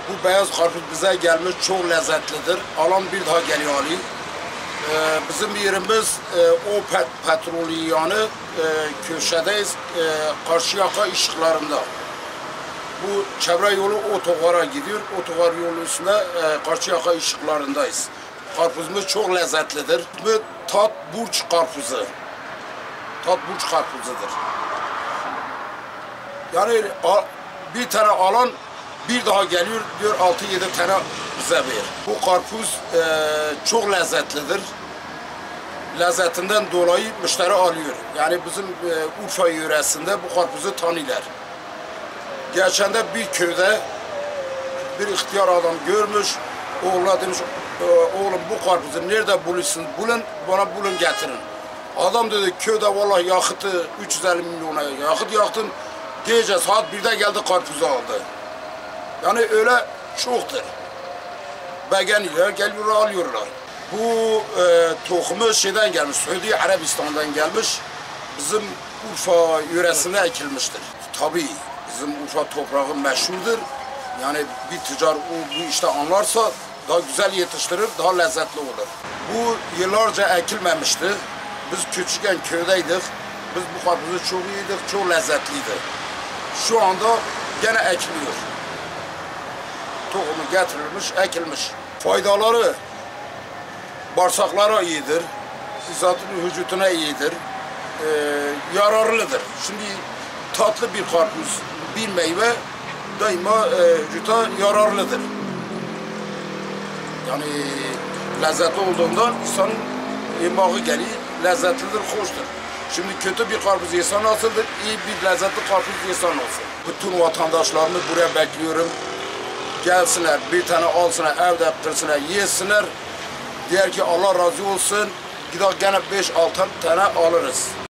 Bu beyaz karpuz bize gelmiş, çok lezzetlidir. Alan bir daha geliyor Ali. Bizim yerimiz o petrolü yanı köşedeyiz, Karşıyaka ışıklarında. Bu çevre yolu otogara gidiyor. Otogar yolu üstünde Karşıyaka ışıklarındayız. Karpuzumuz çok lezzetlidir. Bu Tatburç karpuzu. Tatburç karpuzudur. Yani bir tane alan bir daha geliyor diyor 6-7 tane bize ver. Bu karpuz çok lezzetlidir. Lezzetinden dolayı müşteri alıyor. Yani bizim Urfa yöresinde bu karpuzu tanıyorlar. Geçen de bir köyde bir ihtiyar adam görmüş, oğluna demiş, oğlum bu karpuzu nerede bulursun? Bana bulun getirin. Adam dedi köyde vallahi yakıtı 350 milyona yakıt yaktım. Gece saat 1'de geldi karpuzu aldı. Yani öyle çoktur. Beğeniyorlar, geliyorlar alıyorlar. Bu tohumu şeyden gelmiş, Suudi Arabistan'dan gelmiş. Bizim Urfa yöresine ekilmiştir. Tabii bizim Urfa toprağı meşhurdur. Yani bir tüccar bu işte anlarsa daha güzel yetiştirir, daha lezzetli olur. Bu yıllarca ekilmemişti. Biz küçükken köydeydik. Biz bu karpuzu çok yedik, çok lezzetliydi. Şu anda gene ekiliyor. Tohumu getirilmiş, ekilmiş. Faydaları bağırsaklara iyidir, zatın vücuduna iyidir, yararlıdır. Şimdi tatlı bir karpuz, bir meyve daima vücuda yararlıdır. Yani lezzetli olduğundan insanın yemeği geliyor, lezzetlidir, hoştur. Şimdi kötü bir karpuz yesen nasıldır, iyi bir lezzetli karpuz yesen nasıl? Bütün vatandaşlarımı buraya bekliyorum. Gelsinler, bir tane alsınlar, evde kırsınlar, yesinler. Diğer ki Allah razı olsun, gider gene 5-6 tane alırız.